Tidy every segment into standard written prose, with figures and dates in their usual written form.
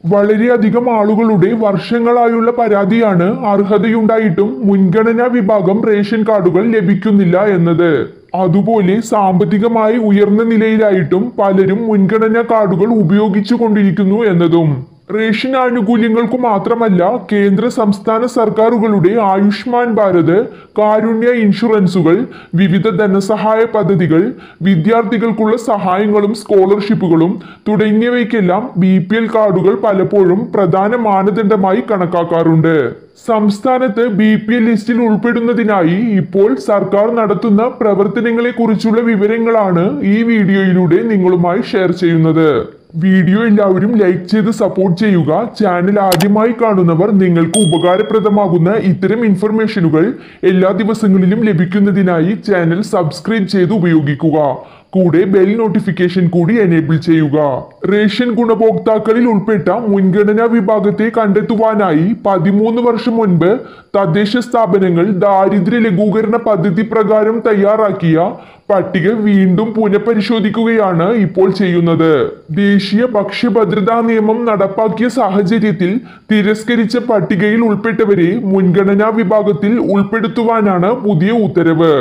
വളരെയധികം ആളുകളുടെ വർഷങ്ങളായുള്ള പരാതിയാണ് അർഹതയുണ്ടായിട്ടും മുൻഗണനാ വിഭാഗം റേഷൻ കാർഡുകൾ ലഭിക്കുന്നില്ല എന്നത്. അതുപോലെ സാമ്പത്തികമായി ഉയർന്ന നിലയിലായിട്ടും പലരും മുൻഗണനാ കാർഡുകൾ ഉപയോഗിച്ചു കൊണ്ടിരിക്കുന്നു എന്നതും. റേഷൻ ആനുകൂല്യങ്ങൾക്കു മാത്രമല്ല, കേന്ദ്ര സംസ്ഥാന സർക്കാരുകളുടെ ആയുഷ്മാൻ ഭാരത്, കാരുണ്യ ഇൻഷുറൻസുകൾ, വിവിധ ധനസഹായ പദ്ധതികൾ, വിദ്യാർത്ഥികൾക്കുള്ള സഹായങ്ങളും സ്കോളർഷിപ്പുകളും തുടങ്ങിയവയ്ക്കെല്ലാം BPL കാർഡുകൾ പലപ്പോഴും പ്രധാന മാനദണ്ഡമായി കണക്കാക്കാറുണ്ട്. സംസ്ഥാനത്ത് BPL ലിസ്റ്റിൽ ഉൾപ്പെടുന്നതിനായി ഇപ്പോൾ സർക്കാർ നടത്തുന്ന പ്രവർത്തനങ്ങളെക്കുറിച്ചുള്ള വിവരങ്ങളാണ് ഈ വീഡിയോയിലൂടെ നിങ്ങളുമായി ഷെയർ ചെയ്യുന്നത്. വീഡിയോ എല്ലാവരും ലൈക്ക് ചെയ്ത് സപ്പോർട്ട് ചെയ്യുക. ചാനൽ ആദ്യമായി കാണുന്നവർ നിങ്ങൾക്ക് ഉപകാരപ്രദമാകുന്ന ഇത്തരം ഇൻഫർമേഷനുകൾ എല്ലാ ദിവസങ്ങളിലും ലഭിക്കുന്നതിനായി ചാനൽ സബ്സ്ക്രൈബ് ചെയ്ത് ഉപയോഗിക്കുക. കൂടെ ബെൽ നോട്ടിഫിക്കേഷൻ കൂടി എനേബിൾ ചെയ്യുക. റേഷൻ ഗുണഭോക്താക്കളിൽ ഉൾപ്പെട്ട മുൻഗണനാ വിഭാഗത്തെ കണ്ടെത്തുവാനായി 13 വർഷം മുൻപ് തദ്ദേശ സ്ഥാപനങ്ങൾ ദാരിദ്ര്യ ലഘൂകരണ പദ്ധതി പ്രകാരം തയ്യാറാക്കിയ പട്ടിക വീണ്ടും പുനഃപരിശോധിക്കുകയാണ് ഇപ്പോൾ ചെയ്യുന്നത്. ദേശീയ ഭക്ഷ്യഭദ്രതാ നിയമം നടപ്പാക്കിയ സാഹചര്യത്തിൽ തിരസ്കരിച്ച പട്ടികയിൽ ഉൾപ്പെട്ടവരെ മുൻഗണനാ വിഭാഗത്തിൽ ഉൾപ്പെടുത്തുവാനാണ് പുതിയ ഉത്തരവ്.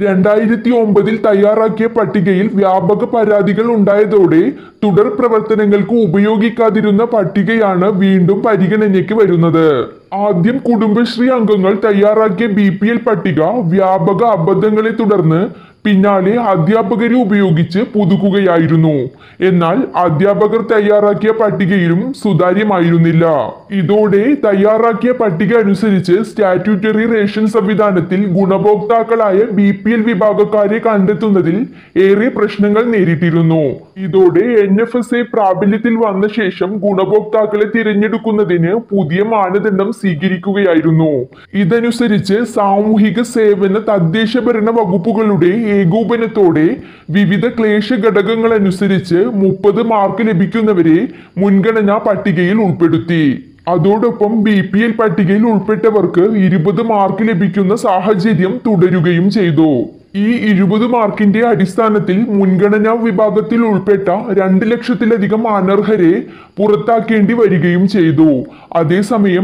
2009 തയ്യാറാക്കിയ പട്ടികയിൽ വ്യാപക പരാതികൾ ഉണ്ടായതോടെ തുടർ പ്രവർത്തനങ്ങൾക്ക് ഉപയോഗിക്കാതിരുന്ന പട്ടികയാണ് വീണ്ടും പരിഗണനയ്ക്ക് വരുന്നത്. ആദ്യം കുടുംബശ്രീ അംഗങ്ങൾ തയ്യാറാക്കിയ BPL പട്ടിക വ്യാപക അബദ്ധങ്ങളെ തുടർന്ന് പിന്നാലെ അധ്യാപകരെ ഉപയോഗിച്ച് പുതുക്കുകയായിരുന്നു. എന്നാൽ അധ്യാപകർ തയ്യാറാക്കിയ പട്ടികയിലും സുതാര്യമായിരുന്നില്ല. ഇതോടെ തയ്യാറാക്കിയ പട്ടിക അനുസരിച്ച് സ്റ്റാറ്റ്യൂട്ടറി റേഷൻ സംവിധാനത്തിൽ ഗുണഭോക്താക്കളായ BPL വിഭാഗക്കാരെ കണ്ടെത്തുന്നതിൽ ഏറെ പ്രശ്നങ്ങൾ നേരിട്ടിരുന്നു. ഇതോടെ NFSA പ്രാബല്യത്തിൽ വന്ന ശേഷം ഗുണഭോക്താക്കളെ തിരഞ്ഞെടുക്കുന്നതിന് പുതിയ മാനദണ്ഡം സ്വീകരിക്കുകയായിരുന്നു. ഇതനുസരിച്ച് സാമൂഹിക സേവന തദ്ദേശ ഭരണ വകുപ്പുകളുടെ ഏകോപനത്തോടെ വിവിധ ക്ലേശ ഘടകങ്ങൾ അനുസരിച്ച് 30 മാർക്ക് ലഭിക്കുന്നവരെ മുൻഗണനാ പട്ടികയിൽ ഉൾപ്പെടുത്തി. അതോടൊപ്പം BPL പട്ടികയിൽ ഉൾപ്പെട്ടവർക്ക് 20 മാർക്ക് ലഭിക്കുന്ന സാഹചര്യം തുടരുകയും ചെയ്തു. ഈ 20 മാർക്കിന്റെ അടിസ്ഥാനത്തിൽ മുൻഗണനാ വിഭാഗത്തിൽ ഉൾപ്പെട്ട 2 ലക്ഷത്തിലധികം അനർഹരെ പുറത്താക്കേണ്ടി വരികയും ചെയ്തു. അതേസമയം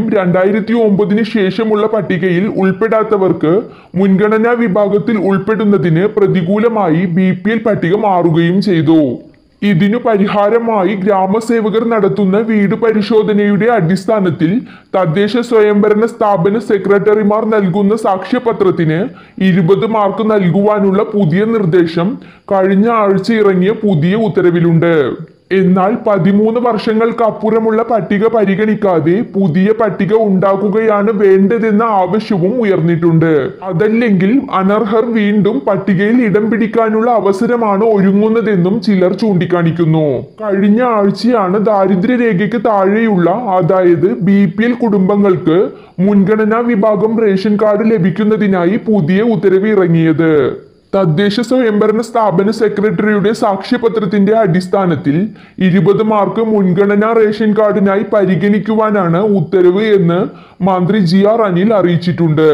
2009 ശേഷമുള്ള പട്ടികയിൽ ഉൾപ്പെടാത്തവർക്ക് മുൻഗണനാ വിഭാഗത്തിൽ ഉൾപ്പെടുന്നതിന് പ്രതികൂലമായി BPL പട്ടിക മാറുകയും ചെയ്തു. ഇതിനു പരിഹാരമായി ഗ്രാമസേവകർ നടത്തുന്ന വീട് പരിശോധനയുടെ അടിസ്ഥാനത്തിൽ തദ്ദേശ സ്വയംഭരണ സ്ഥാപന സെക്രട്ടറിമാർ നൽകുന്ന സാക്ഷ്യപത്രത്തിന് 20 മാർക്ക് നൽകുവാനുള്ള പുതിയ നിർദ്ദേശം കഴിഞ്ഞ ആഴ്ച ഇറങ്ങിയ പുതിയ ഉത്തരവിലുണ്ട്. എന്നാൽ 13 വർഷങ്ങൾക്കപ്പുറമുള്ള പട്ടിക പരിഗണിക്കാതെ പുതിയ പട്ടിക ഉണ്ടാക്കുകയാണ് വേണ്ടതെന്ന ആവശ്യവും ഉയർന്നിട്ടുണ്ട്. അതല്ലെങ്കിൽ അനർഹർ വീണ്ടും പട്ടികയിൽ ഇടം പിടിക്കാനുള്ള അവസരമാണ് ഒരുങ്ങുന്നതെന്നും ചിലർ ചൂണ്ടിക്കാണിക്കുന്നു. കഴിഞ്ഞ ആഴ്ചയാണ് ദാരിദ്ര്യരേഖയ്ക്ക് താഴെയുള്ള, അതായത് BPL കുടുംബങ്ങൾക്ക് മുൻഗണനാ വിഭാഗം റേഷൻ കാർഡ് ലഭിക്കുന്നതിനായി പുതിയ ഉത്തരവ് ഇറങ്ങിയത്. തദ്ദേശ സ്വയംഭരണ സ്ഥാപന സെക്രട്ടറിയുടെ സാക്ഷ്യപത്രത്തിന്റെ അടിസ്ഥാനത്തിൽ 20 മാർക്ക് മുൻഗണനാ റേഷൻ കാർഡിനായി പരിഗണിക്കുവാനാണ് ഉത്തരവ് എന്ന് മന്ത്രി GR അനിൽ അറിയിച്ചിട്ടുണ്ട്.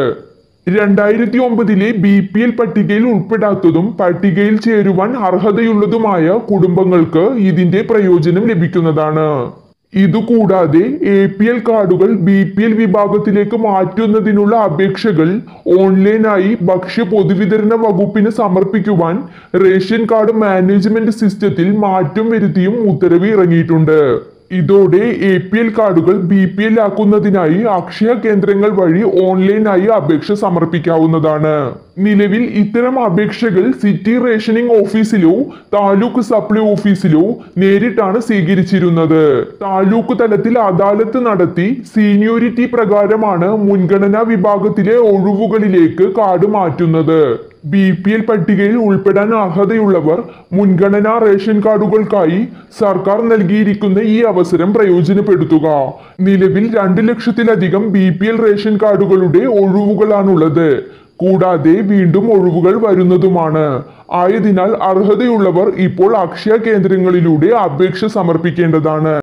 2009 BPL പട്ടികയിൽ ഉൾപ്പെടാത്തതും പട്ടികയിൽ ചേരുവാൻ അർഹതയുള്ളതുമായ കുടുംബങ്ങൾക്ക് ഇതിന്റെ പ്രയോജനം ലഭിക്കുന്നതാണ്. ഇതുകൂടാതെ APL കാർഡുകൾ BPL വിഭാഗത്തിലേക്ക് മാറ്റുന്നതിനുള്ള അപേക്ഷകൾ ഓൺലൈനായി ഭക്ഷ്യ പൊതുവിതരണ വകുപ്പിന് സമർപ്പിക്കുവാൻ റേഷൻ കാർഡ് മാനേജ്മെന്റ് സിസ്റ്റത്തിൽ മാറ്റം വരുത്തിയും ഉത്തരവ് ഇറങ്ങിയിട്ടുണ്ട്. ഇതോടെ APL കാർഡുകൾ BPL ആക്കുന്നതിനായി അക്ഷയ കേന്ദ്രങ്ങൾ വഴി ഓൺലൈനായി അപേക്ഷ സമർപ്പിക്കാവുന്നതാണ്. നിലവിൽ ഇത്തരം അപേക്ഷകൾ സിറ്റി റേഷനിംഗ് ഓഫീസിലോ താലൂക്ക് സപ്ലൈ ഓഫീസിലോ നേരിട്ടാണ് സ്വീകരിച്ചിരുന്നത്. താലൂക്ക് തലത്തിൽ അദാലത്ത് നടത്തി സീനിയോരിറ്റി പ്രകാരമാണ് മുൻഗണനാ വിഭാഗത്തിലെ ഒഴിവുകളിലേക്ക് കാർഡ് മാറ്റുന്നത്. BPL പട്ടികയിൽ ഉൾപ്പെടാൻ അർഹതയുള്ളവർ മുൻഗണനാ റേഷൻ കാർഡുകൾക്കായി സർക്കാർ നൽകിയിരിക്കുന്ന ഈ അവസരം പ്രയോജനപ്പെടുത്തുക. നിലവിൽ 2 ലക്ഷത്തിലധികം BPL റേഷൻ കാർഡുകളുടെ ഒഴിവുകളാണുള്ളത്. കൂടാതെ വീണ്ടും ഒഴിവുകൾ വരുന്നതുമാണ്. ആയതിനാൽ അർഹതയുള്ളവർ ഇപ്പോൾ അക്ഷയ കേന്ദ്രങ്ങളിലൂടെ അപേക്ഷ സമർപ്പിക്കേണ്ടതാണ്.